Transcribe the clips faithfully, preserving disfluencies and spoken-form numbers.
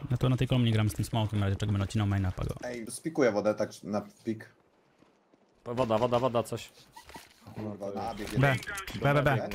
Ja tu na tej kolumnie gram z tym smokiem, ale czego będę odcinał maina pago. Ej, spikuję wodę tak na pik. Woda, woda, woda, coś. Kurwa, na A biegnie. B, B, B, B.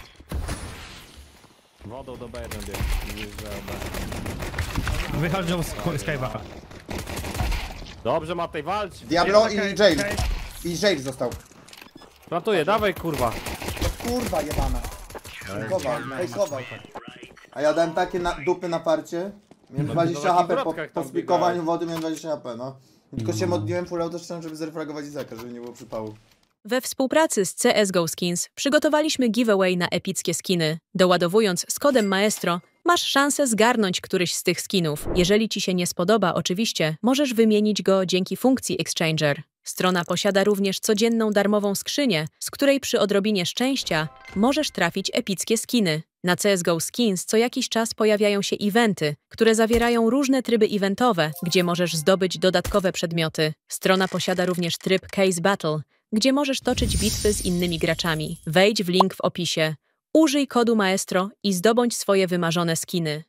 Wodą do B jeden bieg. Widzisz, że B. Wychodzą z, z cave'a. Dobrze, Matej, walcz! Diablo i Okej, Jail. okej. I Jail został. Plantuję, dawaj kurwa. To kurwa jebana. Fejkował, fejkował. A ja dałem takie na, dupy na parcie. Miałem No, dwadzieścia no, H P w po, wrotkach po tam spikowaniu biegałeś. wody, miałem dwadzieścia H P, no. Tylko się modliłem full autoszczem, żeby zrefragować Izaka, żeby nie było przypału. We współpracy z C S G O Skins przygotowaliśmy giveaway na epickie skiny. Doładowując z kodem Maestro, masz szansę zgarnąć któryś z tych skinów. Jeżeli ci się nie spodoba, oczywiście, możesz wymienić go dzięki funkcji Exchanger. Strona posiada również codzienną darmową skrzynię, z której przy odrobinie szczęścia możesz trafić epickie skiny. Na C S G O Skins co jakiś czas pojawiają się eventy, które zawierają różne tryby eventowe, gdzie możesz zdobyć dodatkowe przedmioty. Strona posiada również tryb Case Battle, gdzie możesz toczyć bitwy z innymi graczami. Wejdź w link w opisie, użyj kodu Maestro i zdobądź swoje wymarzone skiny.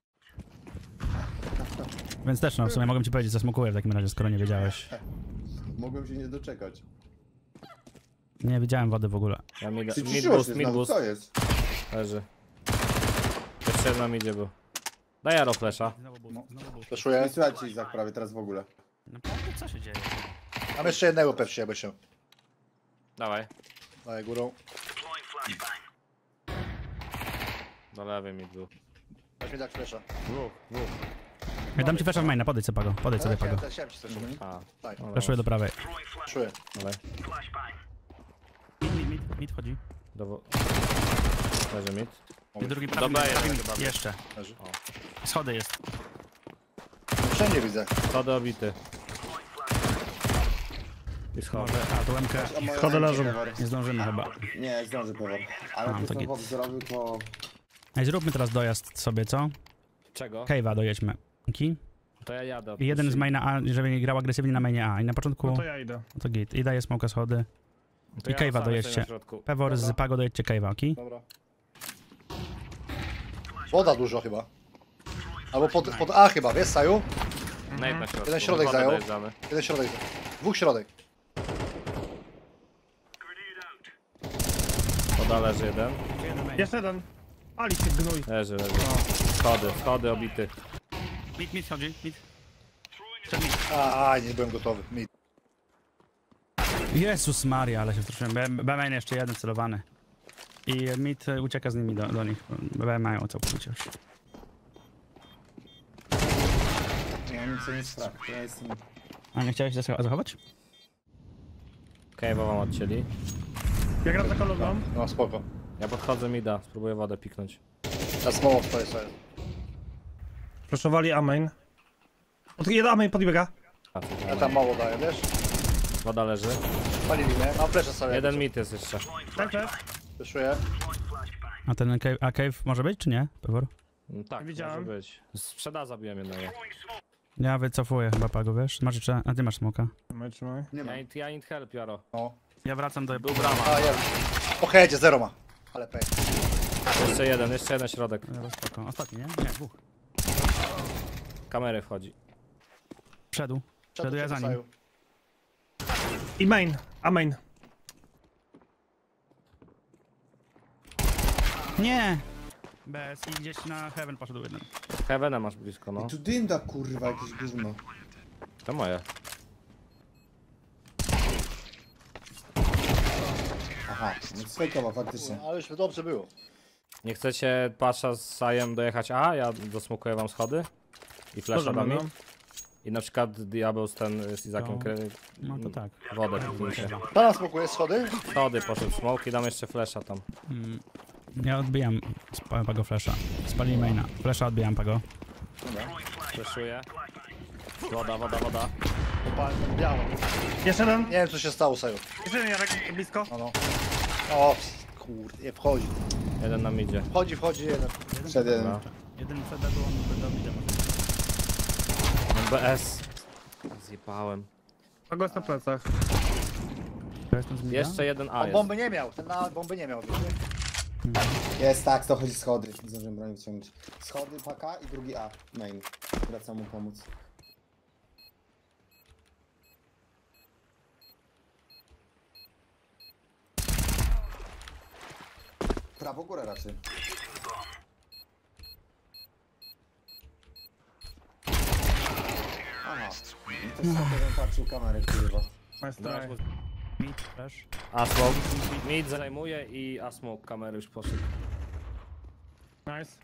Więc też no, w sumie mogę ci powiedzieć, co smokuję w takim razie, skoro nie wiedziałeś. Mogłem się nie doczekać. Nie wiedziałem wody w ogóle. Ja mid, Czy mid ciszyło boost, się mid znowu, boost. co jest? Leży. Jeszcze jedna midzie był. Daj Jaro flesza. Flashuję. Nie słychać ci Izak prawie teraz w ogóle. Naprawdę co się dzieje? Mam jeszcze jednego pewnie, jakby się. Dawaj. Daję górą. Do lewej mid był. Weź mi tak flesza. Dwóch, dwóch. Ja dam ci flasha w maina, podejdź sobie pago, podejdź sobie pago. Chciałem ci flesza. A, Tak, dobra. Flashuję do prawej. flashuję. Dawaj. Mid, mid, mid, mid wchodzi. Do... wo- Leży mid. I drugi Dobra, prawy, jeden prawy, chyba. jeszcze. Leży. Schody jest. Wszędzie widzę. Co do obity. I schody. Może, a tu M K. A moje Schody leżą. Pewor. Nie zdążymy chyba. Nie, zdąży pewor. Ale A, to to co git. Bob zrobił, to... Ej, zróbmy teraz dojazd sobie, co? Czego? Cave'a dojedźmy. Ki? To ja jadę. I jeden z maina A, żeby grał agresywnie na mainie A. I na początku... No to ja idę. To git. I daję smoka schody. To I ja cave'a sam dojedźcie. jestem na środku. Pewor z Dobra. Pago dojedźcie cave'a, okej? Dobra. Woda dużo chyba. Albo pod, pod A chyba, wiesz Saju? Nate na środku. Jeden środek Wodę zajął. dojeżdżamy. Jeden środek. Dwóch środek. Woda leży jeden. Jeszcze jeden. Ali się gnój. Leży, leży. Schody, schody obity. Mid, mid chodzi, mid. A, a, nie byłem gotowy. Mid. Jezus Maria, ale się wtrąciłem. B- B main jeszcze jeden celowany. I mid e, ucieka z nimi do, do nich. B mają całkowicie już. Ja nic nie sprawdź. Ja jestem... A nie chciałeś zacho- zachować? Okej, bo wam odcięli. Ja gram za kolumną. No spoko. Ja podchodzę mida, spróbuję wodę piknąć. Na smoło stoję sobie. Flashowali A-main. Od, jeden A-main podbiega. A, tu Ja tam mało daję, wiesz? woda leży. Palili mnie. Mam flesza sobie. Jeden mit jest jeszcze. Tak, tak. Flashuję. A ten cave, a cave może być, czy nie? Pewor? Mm, Tak, Widziałem. może być. Sprzeda zabiłem jednego. Ja wycofuję chyba Pago, wiesz? Masz jeszcze... A ty masz smoka. Trzymaj, trzymaj. Nie ma. Ja, need- ja need help, Jaro. No. Ja wracam do... Był brama. A, jest. Po headzie, zero ma. Ale pej. Jeszcze jeden, jeszcze jeden środek. Dobra, spoko. Ostatni, nie? Nie, dwóch. Kamery wchodzi. Wszedł. Wszedł ja za nim. Saju. I main. A-main. Nie! Bez i gdzieś na heaven poszedł jeden. Heavena masz blisko, no. I tu dynda kurwa, jakieś gówno. To moje. Aha, no sfejkował faktycznie. Ale już dobrze było. Nie chcecie Pasza z Sajem dojechać A? Ja dosmukuję wam schody. I flasha Dobra, dam no. mi. I na przykład Diabeł z ten z Izakiem To- kre... No to tak. wodę piknijcie. Teraz smokuje schody. Schody poszedł smoke i dam jeszcze flasha tam. Mm. Ja odbijam sp- Pago flasha. Spalili maina. Flasha odbijam Pago. Flashuję. Woda, woda, woda. Opalny, biało. Jeszcze jeden. Nie wiem co się stało, Saju. Jeszcze jeden, Jarek, blisko. No, no. O, kurde, nie wchodzi. Jeden nam idzie. Wchodzi, wchodzi jeden. Przed jeden. Dobra. Jeden przed B było, on do mida. Mam B S. Zjebałem. Kogo jest na plecach? To jestem z mida? Jeszcze jeden A On jest. bomby nie miał, ten na bomby nie miał. Wiecie? Jest, tak, to chodzi schody. Zdążyłem broń wyciągnąć. Schody, paka i drugi A. Main. Wracam mu pomóc. Prawo górę raczej. Aha. To jest tak, żebym patrzył kamerę, kurwa. Nice try. Mid, flash. Asmok. Mid zajmuje i Asmok kamery już poszedł. Nice.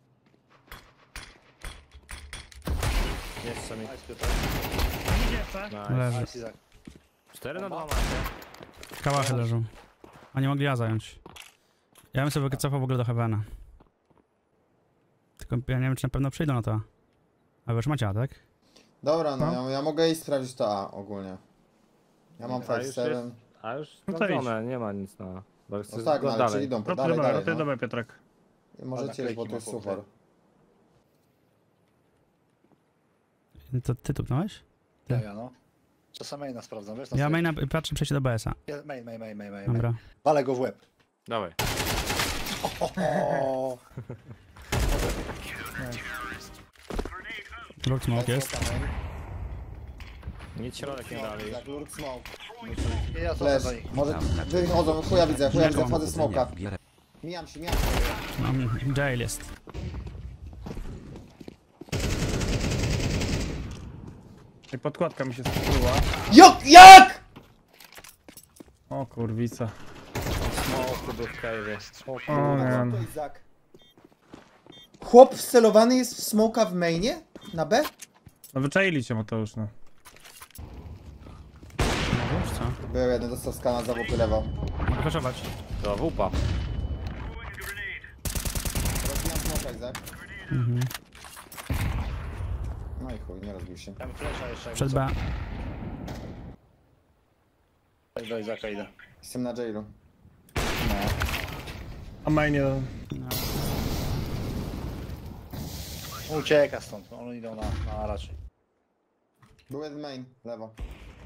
Jeszcze mi. Nice, Piotr. Idzie jeszcze. Nice. Leży. Nice, Izak. cztery na dwa macie. Kałachy leżą. A nie mogli ja zająć. Ja bym sobie wycofał w ogóle do Heavena. Tylko ja nie wiem, czy na pewno przyjdą na to. A wy już macie A, tak? Dobra, no, No. Ja, ja mogę iść sprawdzić to A ogólnie. Ja mam A five już seven. jest- A już No to sprawdzone, nie ma nic na... Bo chcę No tak, no, go ale czy dalej. idą, Rotuj dalej, do B, dalej, rotuj do no. B, Piotrek. Możecie iść, bo to jest naklejki suchar. To ty tupnąłeś? Ja, ja, no. Czasem maina sprawdzam, wiesz? na Ja serio. maina patrzę przejście do B S a. Ja- Main, main, main, main, main. Dobra. Walę go w łeb. Dawaj. O, Lord smoke jest. Nic środek nie dali. Tak, lurk smoke. nie, ja co Flash. za nich. Może wychodzą, chuja widzę, chuja widzę, Jaką? wchodzę smoka. Mijam się, mijam się. Mam jail jest. I podkładka mi się spróbuła. Jak? Jak? O kurwica. Smoke był w cave'ie. O Co nie. to Izak? Chłop wcelowany jest w smoka w mainie? Na B? No wyczaili cię Mateusz, no. Wiesz co? Był jeden, dostał skana za wupy lewo. Mogę flashować. To wupa. Rozbijam smoka, Izak. Mhm. No i chuj, nie rozbił się. Tam flesza jeszcze. jakby Przed co. B. Do Izaka idę. Jestem na jailu. A main nie... Ucieka stąd, oni idą na, na raczej. Był jeden main, lewo.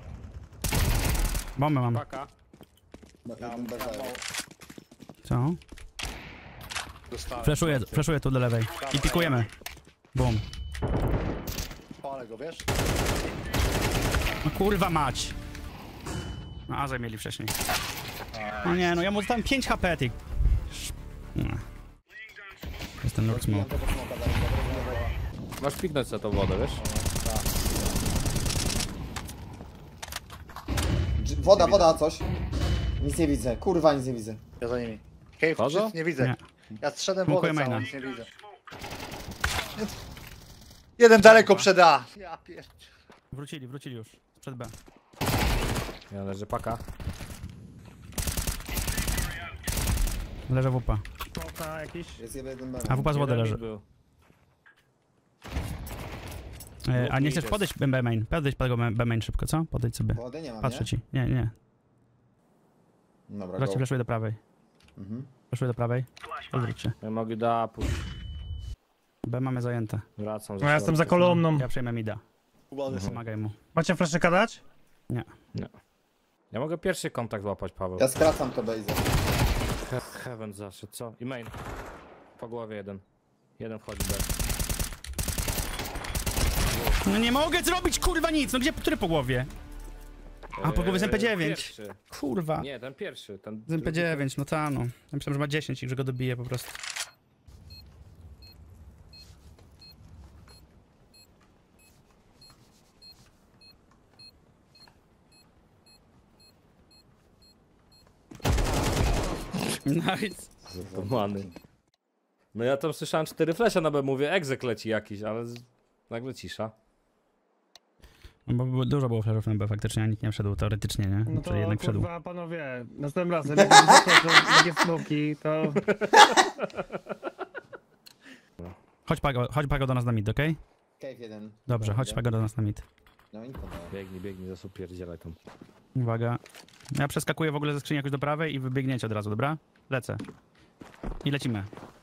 Bombę mam. Paka. Jeden bez zero. Co? Dostałem. Flashuję, flashuję tu do lewej. I pikujemy. Boom. Palę go, wiesz? No kurwa mać. No Azaj mieli wcześniej. No nie, no ja mu dałem pięć H P, ty. Nie. Jest ten Lord Rozbijam smoke. tego smoka, dalej, dobra, Masz piknąć sobie tą wodę, wiesz? Dż- Woda, woda, coś. Nic nie widzę, kurwa nic nie widzę. Ja za nimi. Cave, Chodzą? czyst, nie widzę. Nie. Ja zszedłem Smokuję wodę całą, maina. nic nie widzę. Jeden daleko przed A. Ja pier... Wrócili, wrócili już. Przed B. Ja leży paka. Leży wupa. Smoka jakiś. Jest jeden B. A wupa z wody Jeden leży. mid był. E, a nie chcesz jest. podejść B main? Podejdź pod B main szybko, co? Podejdź sobie. Wody nie mam, Patrzę nie? ci. Nie, nie. Dobra, Teraz ci go. flashuję do prawej. Mhm. Flashuję do prawej. Odwróć się. Ja mogę do A push. B mamy zajęte. Wracam. No ja jestem za kolumną. Ja przejmę mida. Ubany są. Pomagaj mu. Macie fleszyka dać? Nie. Ja mogę pierwszy kontakt złapać, Paweł. Ja skracam to base. He Heaven zaszedł, co? I main. Po głowie jeden. Jeden wchodzi B. No nie mogę zrobić kurwa nic! No gdzie, który po głowie? A, po głowie z M P dziewięć. Pierwszy. Kurwa. Nie, ten pierwszy. Ten Z M P dziewięć, no ta no. Ja myślałem, że ma dziesięć i że go dobije po prostu. Nice. Zapomany. No ja tam słyszałem cztery flesze na B, mówię, egzek leci jakiś, ale z... nagle cisza. No bo było- dużo było flashów na B faktycznie, a nikt nie wszedł teoretycznie, nie? No to Czyli jednak wszedł. kurwa panowie, następnym razem jak będziecie takie smoki, to... Chodź Pago, chodź Pago do nas na mid, okej? Cave jeden. Dobrze, chodź Pago do nas na mid. No i to Biegnij, biegnij, zaraz upierdzielaj tam. Uwaga. Ja przeskakuję w ogóle ze skrzyni jakoś do prawej i wybiegniecie od razu, dobra? Lecę. I lecimy.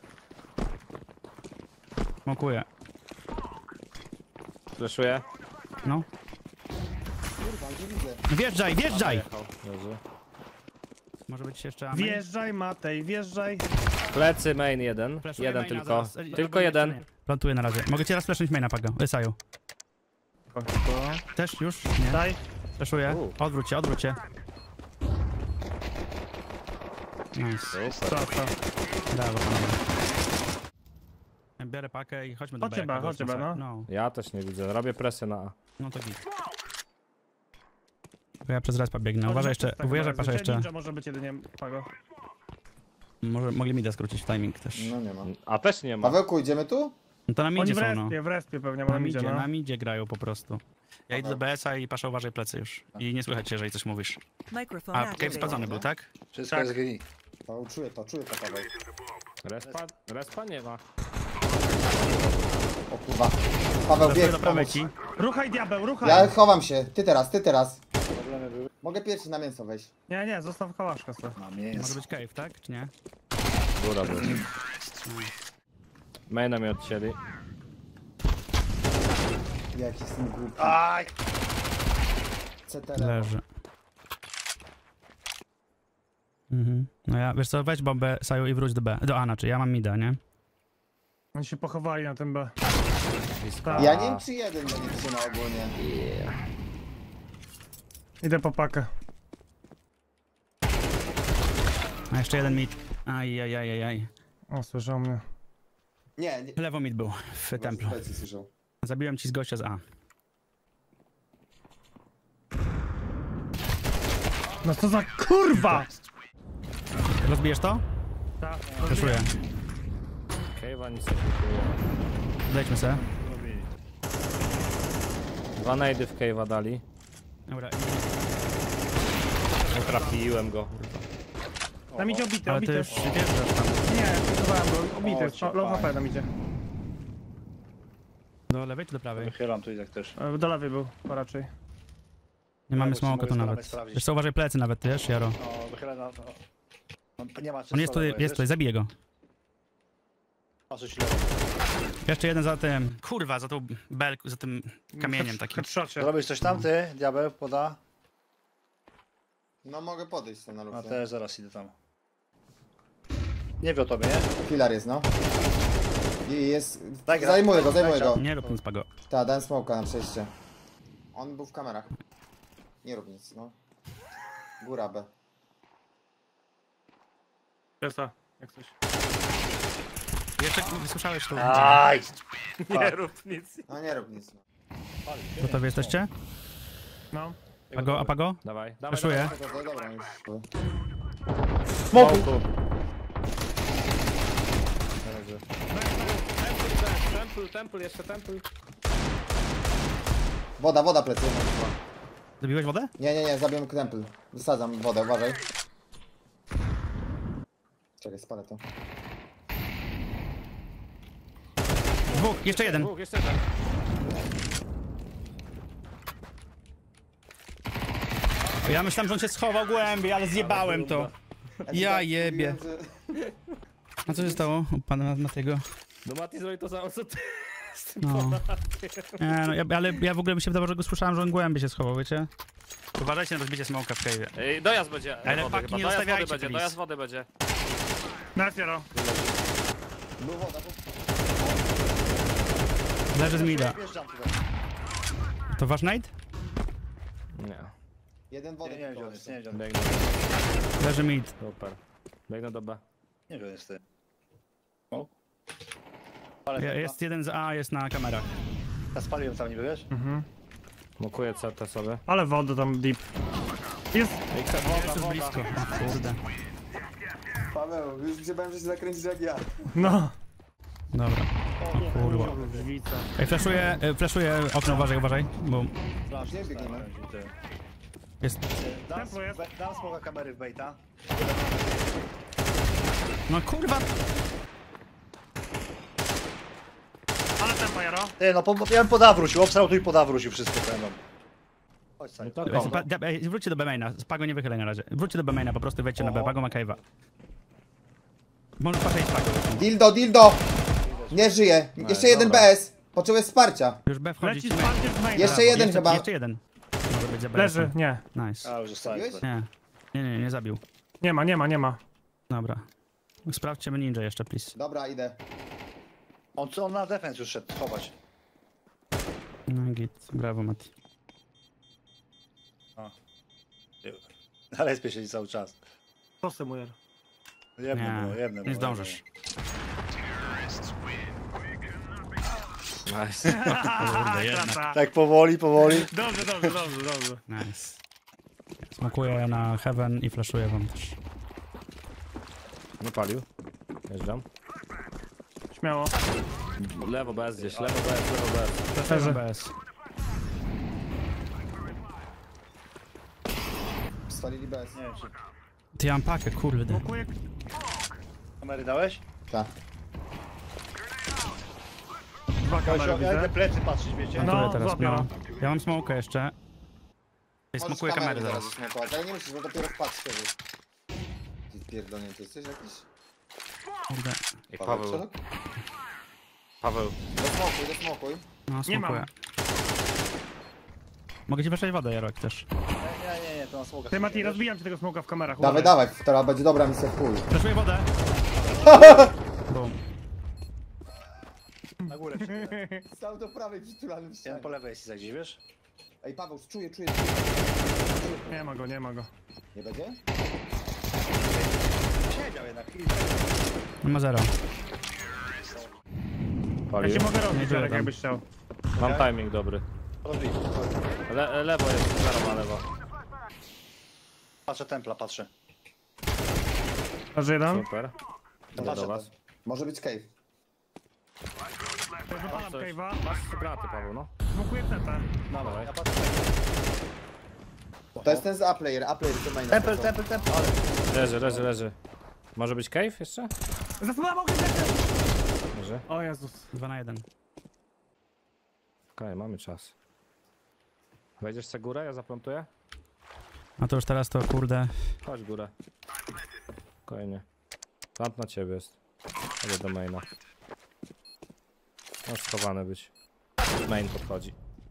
Smokuję. Fleszuję. No. kurwa, nie widzę. Wjeżdżaj, wjeżdżaj! Jechał. Leży. Może być jeszcze... A Wjeżdżaj Matej, wjeżdżaj. Plecy main jeden. Flashuję Jeden maina tylko. zaraz. E, Tylko nie, jeden. nie. Plantuję na razie. Mogę cię raz flashnąć maina, Pago. Wysaju. Też już? Nie. Daj. Flashuję. U. Odwróć się, odwróć się. Nice. Co, co? Brawo, panowie. Biorę pakę i chodźmy do Chodźcie B. B, jak kogoś chodźcie na B, sa- no. No, Ja też nie widzę. Robię presję na A. no to git. Bo ja przez respa biegnę. Uważaj jeszcze, Tak, uważaj chyba, pasza że jeszcze. Ninja może być jedynie Pago. Może, mogli mi da skrócić w timing też. No nie ma. A też nie ma. Pawełku, idziemy tu? No to na Oni midzie w są, no. respie, w respie pewnie, bo Na nam idzie, midzie, no. na midzie grają po prostu. Ja idę do B S a i pasza uważaj plecy już. I nie słychać cię, jeżeli coś mówisz. Microphone A, cave activated. spadzony był, tak? Wszystko Tak. jest geni. Paweł, czuję to, czuję to, Paweł. Respa, respa nie ma. O kurwa. Paweł, Flashuję bieg, do prawej pomóż. ci. Ruchaj diabeł, ruchaj! Ja chowam się. Ty teraz, ty teraz. Mogę pierwszy na mięso wejść. Nie, nie, zostaw kałaszka sobie. Mam Może mięso. być cave, tak? Czy nie? Góra był. Maina mnie odcięli. Jak jestem głupi. Aj! C T R. Leży. Mhm. No ja, wiesz co, weź bombę, Saju, i wróć do B. Do A, znaczy, ja mam mida, nie? Oni się pochowali na tym B. Ja nie wiem, czy jeden będzie trzymał ogólnie. Idę po pakę. A jeszcze jeden mid. Ajajajajaj. O, słyszał mnie. Nie, nie. Lewo mid był w templu. Plecy słyszał. Zabiłem ci z gościa z A. No co za kurwa! Rozbijesz to? Tak, Przeszuję. Cave'a nic nie kupuje. Lejdźmy se. Dwa nady w cave'a dali. Dobra. Nie trafiłem go. Tam idzie obity, Ale ty obity. już wjeżdżasz tam. Nie, próbowałem go, obity, O, cię low H P fajnie. tam idzie. Do lewej czy do prawej? Wychylam tu i tak też. E, Do lewej był, to raczej. Nie mamy bo ci smoka mogę tu staramy nawet. sprawdzić. Wiesz co, uważaj plecy nawet, wiesz, Jaro. No, wychylę na... No. No, nie ma On jest tutaj, jest tutaj, zabiję go. Patrzeć lewo. Jeszcze jeden za tym. Kurwa, za tą belką, za tym kamieniem takim. Headshocie. Zrobisz coś tam, ty? Diabeł poda? No mogę podejść tam na A lufę. też zaraz idę tam. Nie wie o tobie, nie? Filar jest, no. I jest... Daj gra. Zajmuję go, zajmuję Daj go. Nie rób nic, Pago. Tak, dałem smoka na przejście. On był w kamerach. Nie rób nic, no. Góra B. Jesa, jak coś. Jeszcze słyszałeś to. Aj! Nie rób nic. No nie rób nic, no. Gotowi jesteście? No. Pago, a Pago? Dawaj, dawaj. Flashuję. Dobra, dobra, już. Smoku! Temple, temple, jeszcze temple. Woda, woda plecy. Zabiłeś wodę? Nie, nie, nie, zabiłem krempel. Wysadzam wodę, uważaj. Czekaj, spalę to. Dwóch, jeszcze jeden. Dwóch, jeszcze jeden. Ja myślałem, że on się schował głębiej, ale zjebałem to. Ja jebie. A co się stało u pana Matiego? No Mati zrobi to samo co ty. Z tym No. Polakiem. Nie, no ja, ale ja w ogóle mi się wydawało, że go słyszałem, że on głębiej się schował, wiecie? Uważajcie na rozbicie smoka w cave'ie. Ej, dojazd będzie. Ale wody paki chyba. nie Dojazd wody zostawiajcie, będzie, please. dojazd wody będzie. Nice, Jaro. Był woda, Leży z mida. Wjeżdżam tutaj. To wasz night? Nie. jeden Nie, wody. nie wiem, gdzie tylko on jest, jeszcze. nie wiem, gdzie on Biegnę. Leży mid. Super. Biegnę do B. Nie wiem, gdzie on jest, ty. O. Ale Je- Jest jeden z A, jest na kamerach. Ja spaliłem tam, niby, wiesz? Mhm. Mokuję C T sobie. Ale wodę tam deep. Jest! Ej, C- woda, Jest już woda. blisko. O kurde. Paweł, już się bałem, że się zakręcisz jak ja. No. Dobra. O kurwa. Drzwica. Ej, flashuję, e, flashuję okno, uważaj, uważaj, bo Flash, Nie biegniemy. ty. jest... Dam, Tempo jest. be- dam smoga kamery w baita. No kurwa! Ale tempo, Jaro. Ty, no po, ja bym poda wrócił, obsrał tu i poda wrócił, wszystko będą. Chodź, Saju. No to Ej, kom. pa- da- ej, Wróćcie do B-maina, Pago nie wychylaj na razie. Wróćcie do B-maina, po prostu wejdźcie na B, O. Pago ma cave'a. Możesz patrzeć Pago. Dildo, dildo! Nie żyje. Jeszcze jeden dobra. B S. Potrzebuję wsparcia. Już B wchodzi. Leci ci- spankiem z maina. Jeszcze jeden jeszcze, chyba. Jeszcze jeden. Może być za B S-em. Leży, nie. Nice. A, już zostałem Zabiłeś? tutaj. Nie. Nie, nie, nie zabił. Nie ma, nie ma, nie ma. Dobra. Sprawdźcie ninja jeszcze, please. Dobra, idę. On, on na defense już szedł, chować. No git, brawo Mati. Na respie siedzi cały czas. Prosty mujer. Jedno Nie, było, jedno nie było, zdążysz. Nice. Kurde, jednak. Tak powoli, powoli. Dobrze, dobrze, dobrze, dobrze. Nice. Smokuję na heaven i flashuję wam też. Nie palił. Jeżdżam. Śmiało. Lewo bez gdzieś, lewo bez, lewo bez. Flashuję B S. Spalili bez. Nie wiem, czy Ty, ja mam pakę, kurde. Smokuję. kamery dałeś? Tak. Dwa Ja kamery idę widzę. plecy patrzeć, wiecie? No, Plantuję teraz, złapał. śmiało. Ja mam smokę jeszcze. Ej, Możesz smokuję kamery zaraz. zasmokować, ale nie musisz, bo dopiero wpadł wtedy. Ty pierdolnięty jesteś jakiś? Kurde. Ej, Paweł, Paweł, Czarek? Paweł. Dosmokuj, dosmokuj. No, Nie mam. smokuję. Mogę ci weszać wodę, Jarok, też. Nie, nie, nie, nie, to na smoga. Ty Mati, rozbijam ci tego smoka w kamerach. Dawaj, uważaj. dawaj, teraz będzie dobra misja w chuj. Flashuję wodę. Boom. Na górę przybiegę. Stał do prawej przytulany w Jeden po lewej jest Izak, gdzieś wiesz? Ej, Paweł, czuję, czuję. Nie ma go, nie ma go. Nie będzie? Siedział jednak. Nie ma zero. Ja Palił. się mogę robić, Nie Jarek, dodam. jakbyś chciał. Mam timing dobry. Robi. Le lewo jest, zero ma lewo. Patrzę templa, patrzę. Aż jeden. Super. To Idę patrzę do was. Może być cave. Wypalam Coś. cave'a. Masz trzy graty, Paweł, no. Smokuję tetę. Dawaj. Ja patrzę. To jest ten z A-player, A-player to main. Temple, temple, temple, ale. Leży, leży, leży. Może być cave jeszcze? Zasłabał się tetę! Leży. O Jezus. Dwa na jeden. Okej, mamy czas. Wejdziesz sobie górę, ja zaplantuję? A to już teraz to, kurde. Chodź górę. Spokojnie. Plant na ciebie jest. Idę do maina. Może schowany być. Main podchodzi.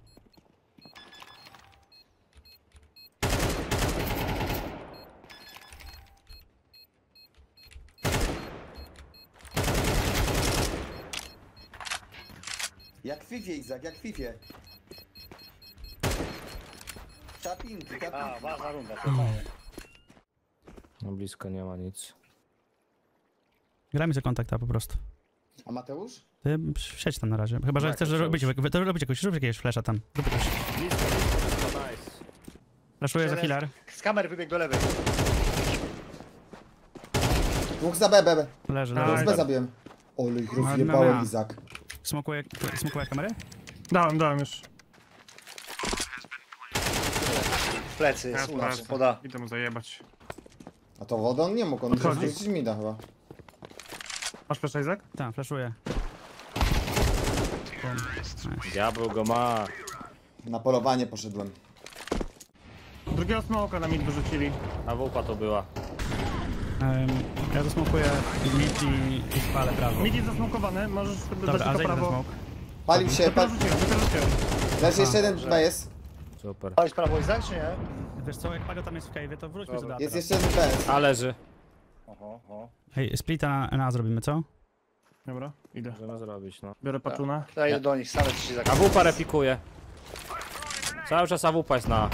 Jak w Fifie, Izak, jak w Fifie. Tapinki, A, tapinki. ważna runda. No blisko nie ma nic. Gramy za kontakta po prostu. A Mateusz? Ty siedź tam na razie. Chyba, że Tak, chcesz to robić, już. to robić jakoś, rób jakiegoś flasha tam. Rób jakoś. Blisko, blisko, to nice. Flashuję za filar. Z kamery wybiegł do lewej. Dwóch za B, B, B. Leży, Aj. Dwóch z leży. B zabiłem. Ole, ich No, no, rozjebałem, no. Izak. Smokuję, smokuję kamerę? Dałem, dałem już. W plecy Ja jest u nas, sprawdzę. poda. Idę mu zajebać. A to wodę on nie mógł, on Odchodzi. rzucić mida chyba. Masz flash, Izak? Tak, flashuję. Boom. Nice. Diabeł go ma. Na polowanie poszedłem. Drugiego smoka na mid wyrzucili. A wupa to była. Um, ja zasmokuję mid i, i spalę prawo. Mid jest zasmokowany, możesz dać Dobra, a tylko zejdź ten prawo. smok. Palił się, Dopiero pa... rzuciłem, dopiero rzuciłem. leży jeszcze jeden B jest. Super. Palić prawo Izak, czy nie? Wiesz co, jak Pago tam jest w cave'ie, to wróćmy Dobra. sobie do Jest A jeszcze jeden B jest. A leży. Oho, oho. Hej, splita na, na zrobimy, co? Dobra, idę. Możemy zrobić, no. Biorę paczuna. Ja idę do nich, same trzy Izak. A wupa repikuje. Cały czas A W P jest na.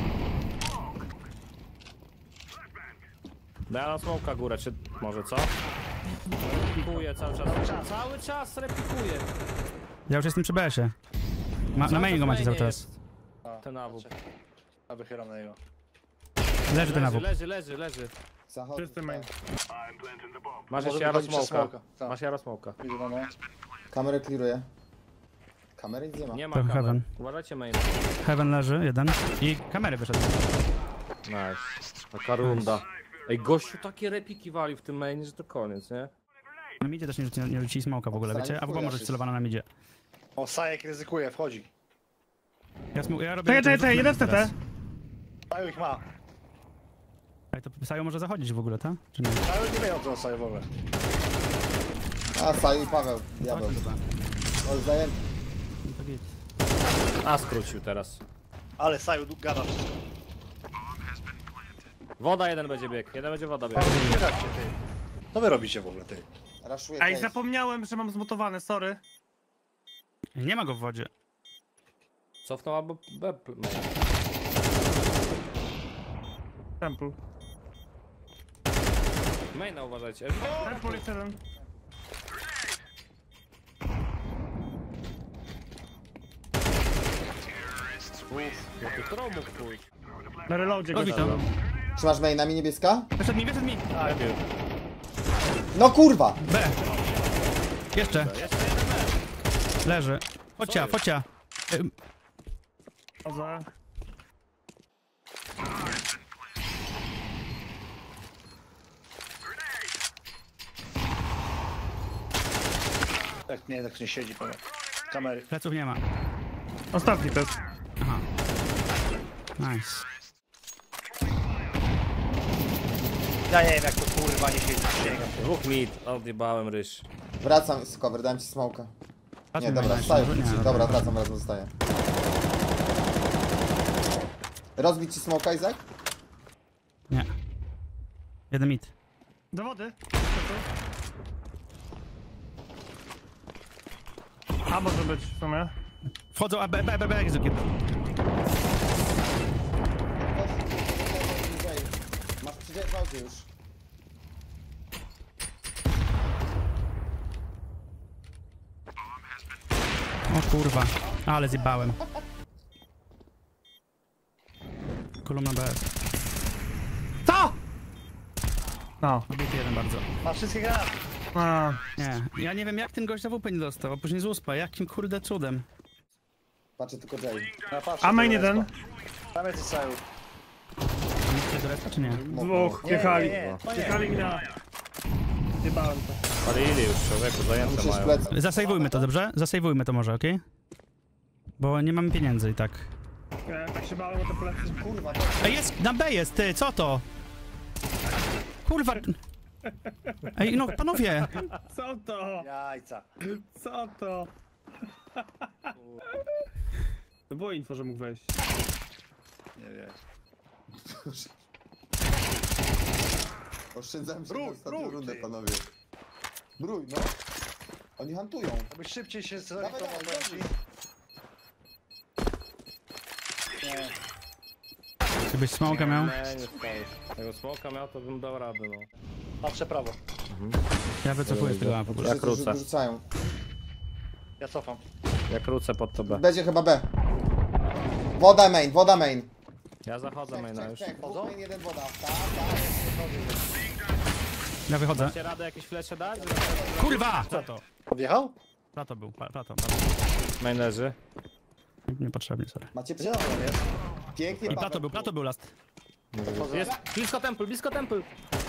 Daj na smoka górę, czy może co? Repikuje cały czas. Cały czas repikuje. Ja już jestem przy B S-ie. Ma, na main go macie cały czas. A, Ten A W P. A wychylam na niego. Leży ten Leży, awuk. leży, leży, leży. Zachodzi. Czysty main. Masz Może jeszcze Jaro wychodzić przez smoka. smoka. Tak. Masz Jaro smoka. Widzę, no, no. Kamerę clearuję. Kamery nic nie ma. Nie ma To kamer. heaven. Uważajcie main. Heaven leży, jeden. I kamery wyszedł. Nice. Taka runda. Ej, gościu takie repiki wali w tym mainie, że to koniec, nie? Na midzie też nie, rzuci, nie rzucili smoka w ogóle, wiecie? A w ogóle może być celowana na midzie. O, Sajek ryzykuje, wchodzi. Ja, smu- ja robię... Czekaj, czekaj, czekaj, jeden w teraz. T T. Saju ich ma. Ej, to Sajo może zachodzić w ogóle, tak? Czy nie? Saju nie wiem, co on Saju w ogóle. A, Saju i Paweł. Diabeł. Chodź chyba. O, zajęty. No to git. A skrócił teraz. Ale Saju du- gada wszystko. Woda jeden będzie bieg. Jeden będzie woda bieg. Nie dać się, ty. Co wy robicie w ogóle, ty? Raszuję Ej, case. zapomniałem, że mam zmutowane, sorry. Nie ma go w wodzie. Cofnął albo B. Temple. Maina uważajcie. Temple jest jeden. Jakie tromów pójdź. Na reloadzie go Robi to. dałem. Trzymasz mainami niebieska? Wyszedł mi, wyszedł mi. No kurwa! B. Jeszcze. Leży. Focia, focia. Ym, Chodzę. Tak nie, tak nie siedzi, powiem. Kamery. Pleców nie ma. Ostatni to jest. Aha. Nice. Ja nie wiem jak to kurwa nie siedzi. Sięgam. Dwóch mid, odjebałem ryż. Wracam z cover, dałem ci smoka. Patrz Nie, mi dobra, na wstaję. jeszcze. Nie, Dobra, wracam, wracam, zostaję. Rozbić ci smoka, Izak? Nie. Jeden mit. Do wody. A może być w sumie. Wchodzą, a B, B, B, B, execute. Masz przyjechać już. O kurwa. Ale zjebałem. Kolumna B. Co? No. Obity jeden bardzo. Ma wszystkie granaty. A, Nie. Ja nie wiem jak ten gość za W P nie dostał, a później z uspa. Jakim kurde cudem. Patrzę tylko Jay. Ja patrzę, a main tego jeden. respa. Tam jest cały. Musicie do resta czy nie? Dwóch. Nie, Wjechali. nie, nie. Wjechali mi na... Zjebałem to. Palili już, człowieku, zajęte Musisz mają. plec. Zasejwujmy to, dobrze? Zasejwujmy to może, okej? Bo nie mamy pieniędzy i tak. Ja tak się bałem o te plecy. Kurwa, Ej, jest! Na B jest, ty! Co to? Kurwa! Ej, no panowie! Co to? Jajca. Co to? To było info, że mógł wejść. Nie wiem. oszczędzałem się Brój, na ostatnią brój, rundę, ty. panowie. Brój, no. Oni hantują. Abyś szybciej się Dawaj, zorientował. dawaj, powiem ci. dawaj. Nie. Gdybyś smoka miał? Nie, nie stałeś. Tego smoka miał, to bym dał radę, no. Patrzę prawo. Ja wycofuję z tego A w ogóle. Ja Wszyscy krócę. rzu- rzucają. Ja cofam. Ja krócę pod to B. Będzie chyba B. Woda main, woda main. Ja zachodzę maina już. Czek, Chodzą? main, jeden woda. Tak, tak. Ja wychodzę. Macie radę jakieś flesze dać? Kurwa! Plato. Odjechał? Plato był, pla- plato. plato. Main leży. Niepotrzebnie, sorry. Macie Gdzie przed... on jest? Pięknie, I Paweł. plato był, plato był last. Jest blisko temple, blisko temple.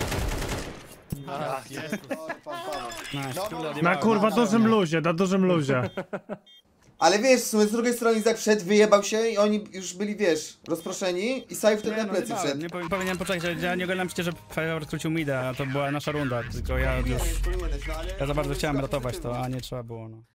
A, Sorry, pan Paweł. Nice, No, kurde, no, odjebałem. Na kurwa no, dużym no. luzie, na dużym luzie. Ale wiesz, w sumie z drugiej strony Izak wszedł, wyjebał się i oni już byli, wiesz, rozproszeni i Saju wtedy Nie, na no, plecy zjebałem. wszedł. Nie powi- powinienem poczekać, że ja nie oglądam przecież, że Firework skrócił mida, a to była nasza runda, tylko ja już... Powinieneś, no ale- Ja za bardzo chciałem ratować to, a nie trzeba było, no.